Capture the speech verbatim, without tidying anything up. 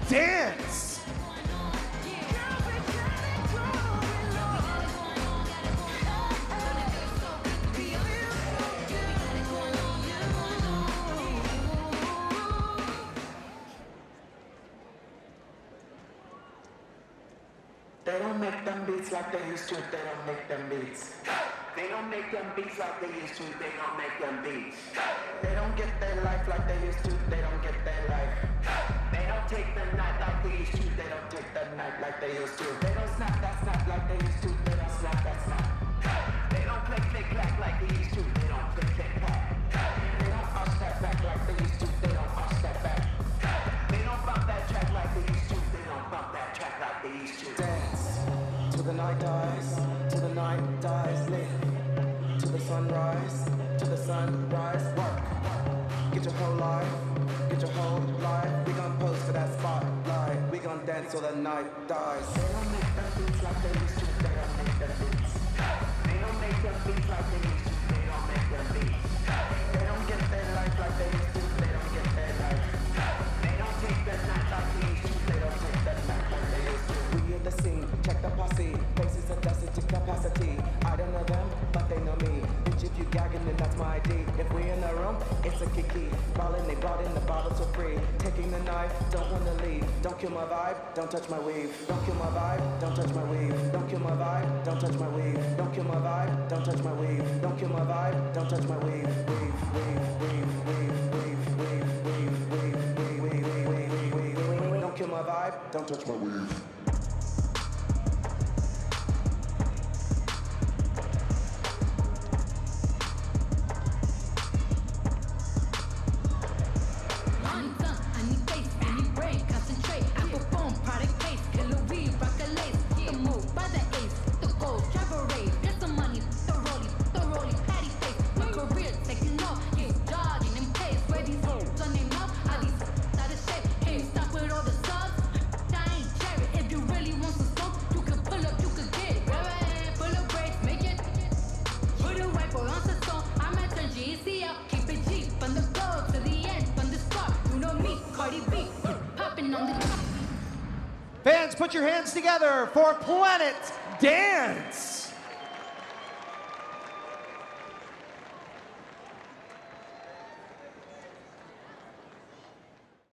dance. They don't make them beats like they used to, they don't make them beats. They don't make them beats like they used to, they don't make them beats. They don't get their life like they used to, they don't get their life. They don't take the night like they used to, they don't take the night like they used to. They don't snap that snap like they used to, they don't snap that snap. They don't click click clack like they used to, they don't click click clack. They don't arch that back like they used to, they don't arch that back. They don't bump that track like they used to, they don't bump that track like they used to. Dance till the night dies, till the night dies, live till the sunrise, till the sunrise, work. Get your whole life, get your whole life. We gon' pose for that spotlight. We gon' dance till the night dies. They don't make them beats like they used to, they don't make them beats. They don't make them beats like they used to, they don't make them beats. They don't get their life like they used to, they don't get their life. They don't take the night like they used to, they don't take the night like they used to. We in the scene, check the posse. Faces adjusted to capacity. I don't know them, but they know me. Bitch, if you gagging, then that's my I D. If we in the room, it's a kiki. Ballin', they brought in the bottles for free. Taking the knife, don't wanna leave. Don't kill my vibe, don't touch my weave. Don't kill my vibe, don't touch my weave. Don't kill my vibe, don't touch my weave. Don't kill my vibe, don't touch my weave. Don't kill my vibe, don't touch my weave. Weave, weave, weave, weave, weave, weave, weave, weave, weave, weave, weave, weave, weave, weave. Don't kill my vibe, don't touch my weave. Fans, put your hands together for Planet Dance.